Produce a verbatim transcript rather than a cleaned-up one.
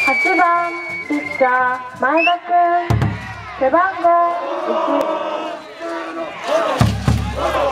はちばんピッチャー前田くん、背番号いち。